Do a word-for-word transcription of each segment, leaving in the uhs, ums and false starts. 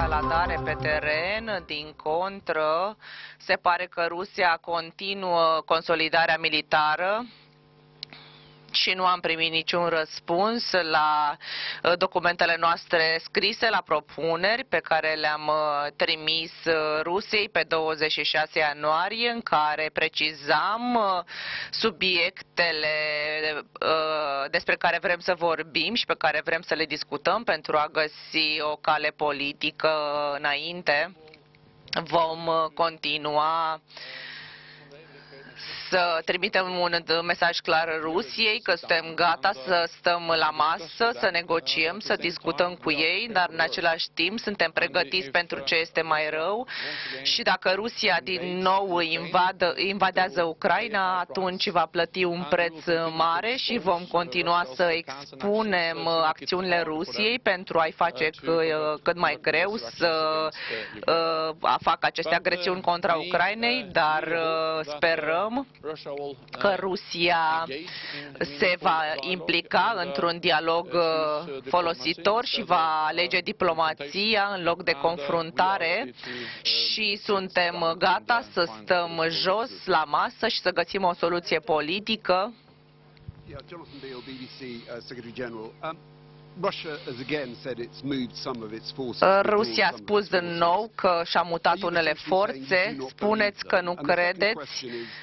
escaladare pe teren, din contră, se pare că Rusia continuă consolidarea militară și nu am primit niciun răspuns la documentele noastre scrise, la propuneri pe care le-am trimis Rusiei pe douăzeci și șase ianuarie, în care precizam subiectele despre care vrem să vorbim și pe care vrem să le discutăm pentru a găsi o cale politică înainte. Vom continua să trimitem un mesaj clar Rusiei că suntem gata să stăm la masă, să negociem, să discutăm cu ei, dar în același timp suntem pregătiți pentru ce este mai rău și dacă Rusia din nou invadă, invadează Ucraina, atunci va plăti un preț mare și vom continua să expunem acțiunile Rusiei pentru a-i face cât mai greu să facă aceste agresiuni contra Ucrainei, dar sperăm că Rusia se va implica într-un dialog folositor și va alege diplomația în loc de confruntare și suntem gata să stăm jos la masă și să găsim o soluție politică. Rusia a spus din nou că și-a mutat unele forțe. Spuneți că nu credeți.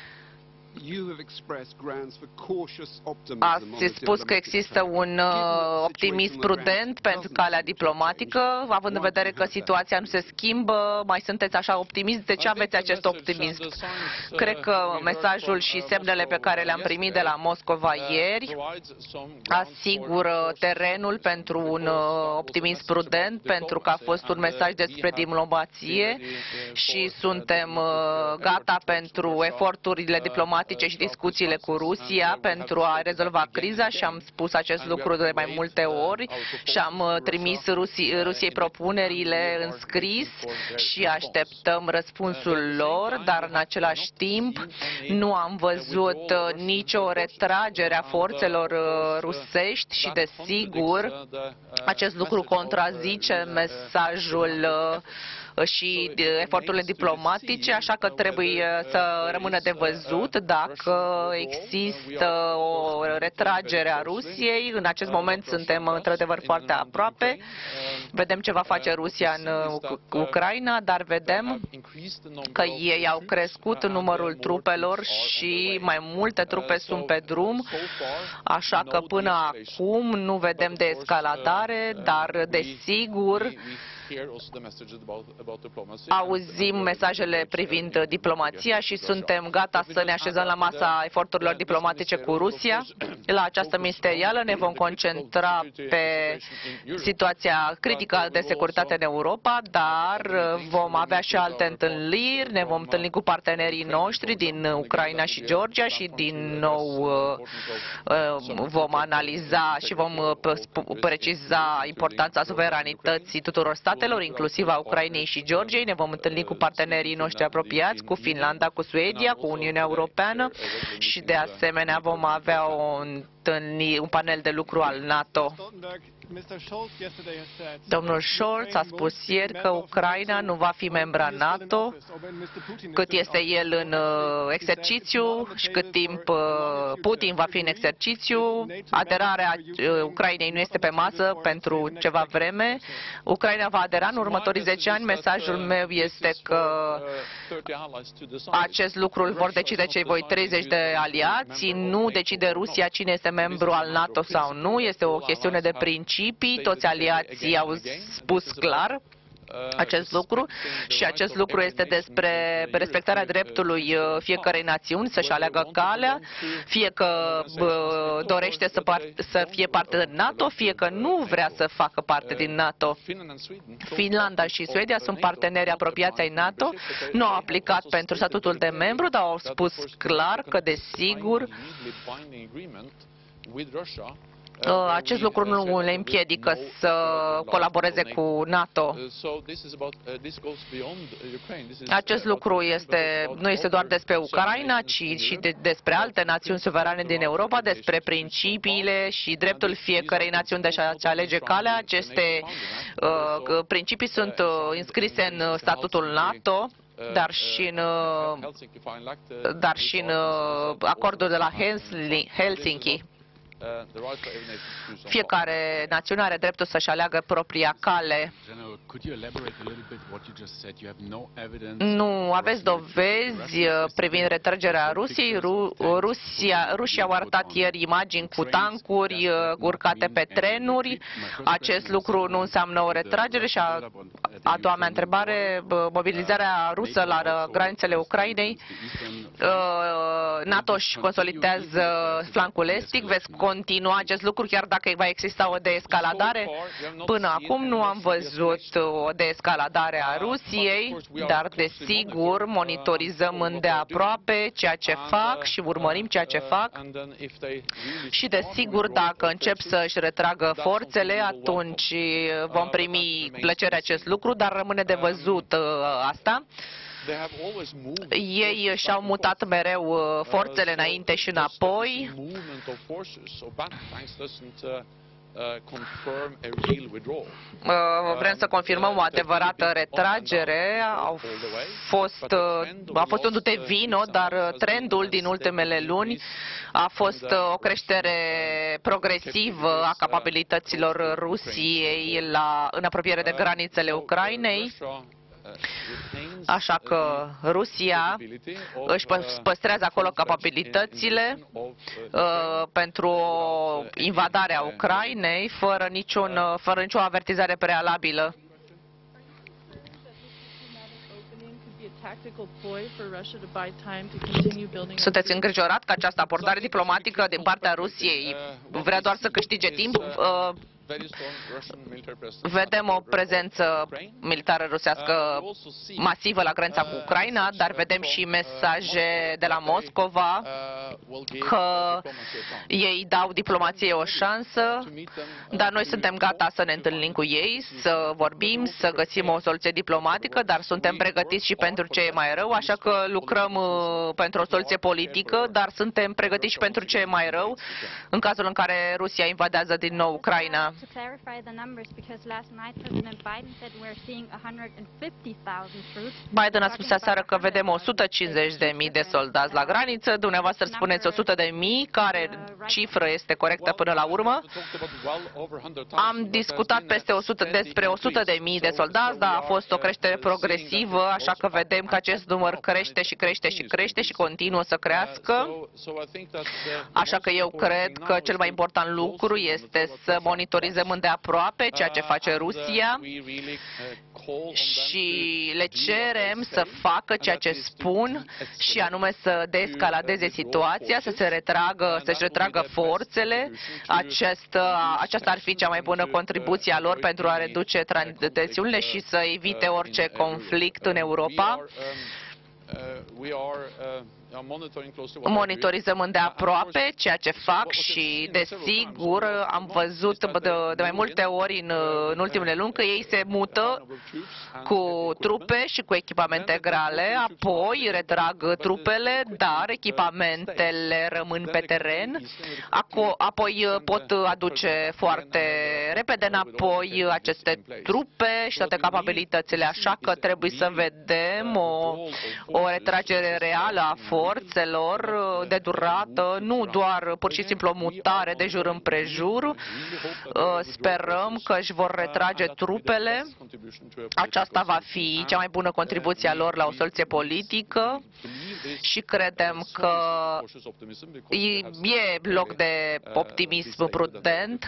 Ați spus că există un optimism prudent pentru calea diplomatică, având în vedere că situația nu se schimbă, mai sunteți așa optimiști? De ce aveți acest optimism? Cred că mesajul și semnele pe care le-am primit de la Moscova ieri asigură terenul pentru un optimism prudent, pentru că a fost un mesaj despre diplomație și suntem gata pentru eforturile diplomatice și discuțiile cu Rusia pentru a rezolva criza și am spus acest lucru de mai multe ori și am trimis Rusiei, Rusiei propunerile în scris și așteptăm răspunsul lor, dar în același timp nu am văzut nicio retragere a forțelor rusești și desigur acest lucru contrazice mesajul și eforturile diplomatice, așa că trebuie să rămână de văzut dacă există o retragere a Rusiei. În acest moment suntem într-adevăr foarte aproape. Vedem ce va face Rusia în Ucraina, dar vedem că ei au crescut numărul trupelor și mai multe trupe sunt pe drum, așa că până acum nu vedem de escaladare, dar desigur auzim mesajele privind diplomația și suntem gata să ne așezăm la masa eforturilor diplomatice cu Rusia. La această ministerială ne vom concentra pe situația critică de securitate în Europa, dar vom avea și alte întâlniri, ne vom întâlni cu partenerii noștri din Ucraina și Georgia și din nou vom analiza și vom preciza importanța suveranității tuturor statelor, inclusiv a Ucrainei și Georgiei. Ne vom întâlni cu partenerii noștri apropiați, cu Finlanda, cu Suedia, cu Uniunea Europeană și de asemenea vom avea o întâlnire, un panel de lucru al NATO. Domnul Scholz a spus ieri că Ucraina nu va fi membra NATO cât este el în exercițiu și cât timp Putin va fi în exercițiu. Aderarea Ucrainei nu este pe masă pentru ceva vreme. Ucraina va adera în următorii zece ani. Mesajul meu este că acest lucru îl vor decide cei voi treizeci de aliați. Nu decide Rusia cine este membru al NATO sau nu. Este o chestiune de principiu. Toți aliații au spus clar acest lucru și acest lucru este despre respectarea dreptului fiecărei națiuni să-și aleagă calea, fie că dorește să, să fie parte din NATO, fie că nu vrea să facă parte din NATO. Finlanda și Suedia sunt parteneri apropiați ai NATO, nu au aplicat pentru statutul de membru, dar au spus clar că, desigur, Acest lucru nu le împiedică să colaboreze cu NATO. Acest lucru este, nu este doar despre Ucraina, ci și de, despre alte națiuni suverane din Europa, despre principiile și dreptul fiecărei națiuni de a-și alege calea. Aceste uh, principii sunt uh, înscrise în statutul NATO, dar și în, dar și în acordul de la Helsinki. Fiecare națiune are dreptul să-și aleagă propria cale. Nu aveți dovezi privind retrăgerea Rusiei. Ru Rusia, Rusia au arătat ieri imagini cu tancuri urcate pe trenuri. Acest lucru nu înseamnă o retragere. Și a, a doua mea întrebare, mobilizarea rusă la granițele Ucrainei. NATO își consolidează flancul estic. Veți continua acest lucru chiar dacă va exista o deescaladare? Până acum nu am văzut o deescaladare a Rusiei, dar desigur monitorizăm îndeaproape ceea ce fac și urmărim ceea ce fac. Și desigur dacă încep să-și retragă forțele, atunci vom primi plăcere acest lucru, dar rămâne de văzut asta. Ei și-au mutat mereu forțele înainte și înapoi. Vrem să confirmăm o adevărată retragere. Au fost, a fost un dute vino, dar trendul din ultimele luni a fost o creștere progresivă a capabilităților Rusiei la, în apropiere de granițele Ucrainei. Așa că Rusia își păstrează acolo capabilitățile uh, pentru o invadare a Ucrainei fără, niciun, fără nicio avertizare prealabilă. Sunteți îngrijorat că această abordare diplomatică din partea Rusiei vrea doar să câștige timp? Uh, Vedem o prezență militară rusească masivă la granița cu Ucraina, dar vedem și mesaje de la Moscova că ei dau diplomației o șansă, dar noi suntem gata să ne întâlnim cu ei, să vorbim, să găsim o soluție diplomatică, dar suntem pregătiți și pentru ce e mai rău, așa că lucrăm pentru o soluție politică, dar suntem pregătiți și pentru ce e mai rău în cazul în care Rusia invadează din nou Ucraina. To clarify the numbers, because last night President Biden said we're seeing one hundred fifty thousand troops. Biden a spus aseară că vedem o sută cincizeci de mii de soldați la graniță. Dumneavoastră spuneți o sută de mii. Care cifră este corectă până la urmă? Am discutat peste o sută, despre o sută de mii de soldați, dar a fost o creștere progresivă, așa că vedem că acest număr crește și crește și crește și continuă să crească. Așa că eu cred că cel mai important lucru este să monitorizăm îndeaproape ceea ce face Rusia și le cerem să facă ceea ce spun și anume să deescaladeze situația, să se retragă, să-și retragă forțele. Aceasta, aceasta ar fi cea mai bună contribuție a lor pentru a reduce tensiunile și să evite orice conflict în Europa. Monitorizăm îndeaproape ceea ce fac și, desigur, am văzut de, de mai multe ori în, în ultimele luni că ei se mută cu trupe și cu echipamente grele, apoi retrag trupele, dar echipamentele rămân pe teren, apoi pot aduce foarte repede înapoi aceste trupe și toate capabilitățile, așa că trebuie să vedem o, o retragere reală a forțelor de durată, nu doar pur și simplu o mutare de jur împrejur. Sperăm că își vor retrage trupele. Aceasta va fi cea mai bună contribuție a lor la o soluție politică și credem că e loc de optimism prudent.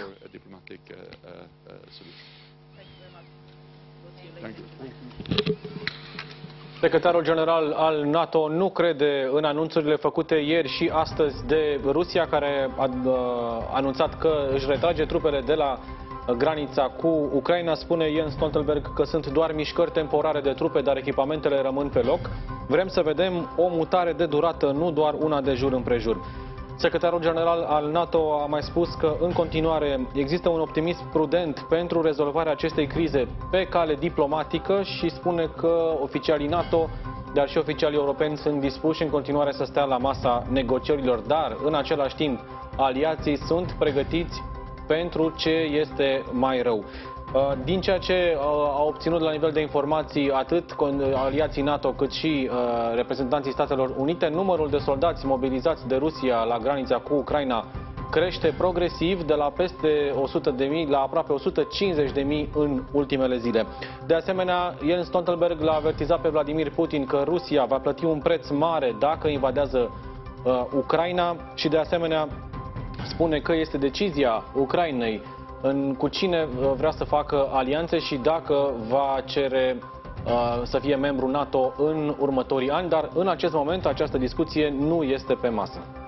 Secretarul general al NATO nu crede în anunțurile făcute ieri și astăzi de Rusia, care a anunțat că își retrage trupele de la granița cu Ucraina. Spune Jens Stoltenberg că sunt doar mișcări temporare de trupe, dar echipamentele rămân pe loc. Vrem să vedem o mutare de durată, nu doar una de jur împrejur. Secretarul general al NATO a mai spus că în continuare există un optimism prudent pentru rezolvarea acestei crize pe cale diplomatică și spune că oficialii NATO, dar și oficialii europeni sunt dispuși în continuare să stea la masa negocierilor, dar în același timp aliații sunt pregătiți pentru ce este mai rău. Din ceea ce au obținut la nivel de informații atât aliații NATO cât și reprezentanții Statelor Unite, numărul de soldați mobilizați de Rusia la granița cu Ucraina crește progresiv de la peste o sută de mii la aproape o sută cincizeci de mii în ultimele zile. De asemenea, Jens Stoltenberg l-a avertizat pe Vladimir Putin că Rusia va plăti un preț mare dacă invadează uh, Ucraina și de asemenea spune că este decizia Ucrainei în cu cine vrea să facă alianțe și dacă va cere uh, să fie membru NATO în următorii ani, dar în acest moment această discuție nu este pe masă.